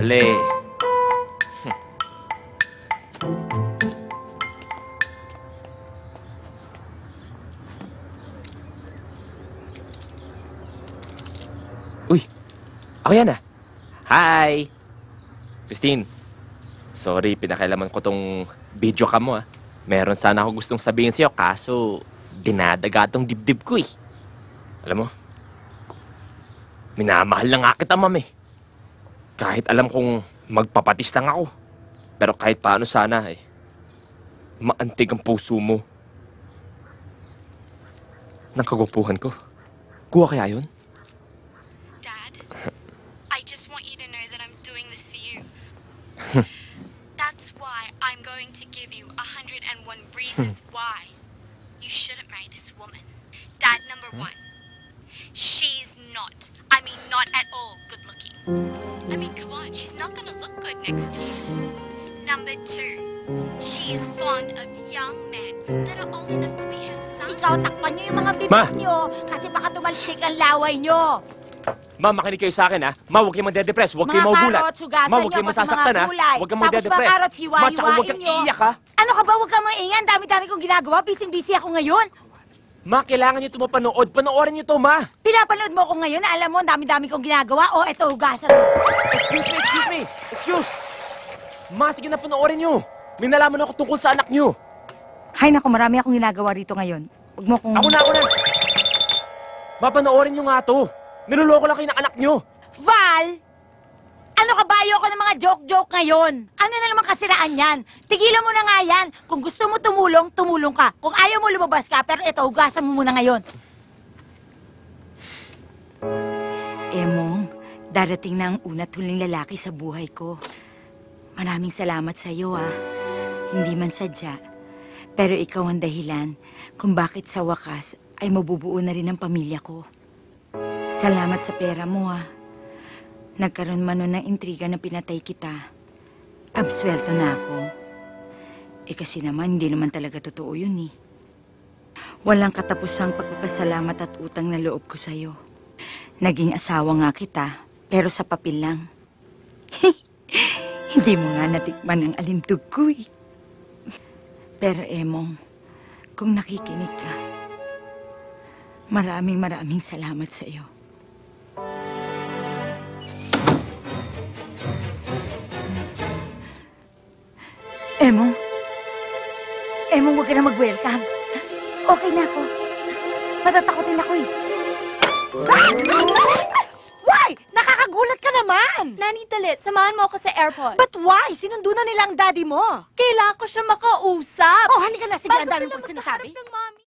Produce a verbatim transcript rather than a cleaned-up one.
Dali. Uy, ako yan ah. Hi! Christine, sorry, pinakailaman ko tong video cam mo ah. Meron sana ako gustong sabihin sa'yo, kaso dinadaga tong dibdib ko eh. Alam mo, minamahal na nga kita, ma'am eh. Kahit alam kong magpapatis lang ako. Pero kahit paano sana eh, maantig ang puso mo. Nang kagupuhan ko. Kuha kaya yun? I just want you to know that I'm doing this for you. That's why I'm going to give you a hundred and one reasons why you shouldn't marry this woman. Dad, number one, she's not, I mean not at all good looking. I mean, come on, she's not gonna look good next to you. Number two, she is fond of young men that are old enough to be her son. Ikaw, takpan niyo yung mga bibig niyo kasi baka tumalsik ang laway niyo. Ma, makinig kayo sa akin, ha? Ma, huwag kayong magdedepress, huwag kayong magugulat. Mga karot, hugasan Ma, huwag niyo, kayong pati masasaktan, mga ha? gulay. Huwag kayong Tapos magdedepress. mga karot, Ma, hiwa-hiwain tsaka huwag kang niyo. iiyak, ha? Ano ka ba? Huwag kang maingay. Ang dami-dami kong ginagawa. Busy-busy ako ngayon. Ma, kailangan niyo ito mapanood. Panoorin niyo ito, ma! Pinapanood mo ako ngayon na alam mo, ang dami-dami kong ginagawa. O, eto, hugasan mo. Excuse me, excuse me! Excuse! Ma, sige na panoorin niyo. May nalaman ako tungkol sa anak niyo. Hay nako, marami akong ginagawa rito ngayon. Huwag mo kong... Ako na, ako na! Ma, panoorin niyo nga to. Niloloko lang kayo ng anak niyo. Val! Ano ka ba? Ayoko ng mga joke-joke ngayon. Ano na naman kasiraan yan? Tigilan mo na nga yan. Kung gusto mo tumulong, tumulong ka. Kung ayaw mo lumabas ka, pero ito, hugasan mo muna ngayon. Emong, darating na ang una't huling lalaki sa buhay ko. Maraming salamat sa iyo, ah. Hindi man sadya. Pero ikaw ang dahilan kung bakit sa wakas ay mabubuo na rin ang pamilya ko. Salamat sa pera mo, ah. Nagkaroon man nun ng intriga na pinatay kita. Absuelto na ako. Eh kasi naman, hindi naman talaga totoo yun eh. Walang katapusang pagpapasalamat at utang na loob ko sa'yo. Naging asawa nga kita, pero sa papel lang. Hindi mo nga natikman ang alintog ko eh. Pero Emong, kung nakikinig ka, maraming maraming salamat sa'yo. Emong? Emong, huwag ka na mag-welcome. Okay na ako. Matatakotin ako eh. Ah! Why? Nakakagulat ka naman! Nani, dali, samahan mo ako sa airport. But why? Sinundo na nila ang daddy mo. Kailangan ko siya makausap. Oh, halika na. Sige, ang Bago dami sila kong sinasabi. magkaharap ng mami.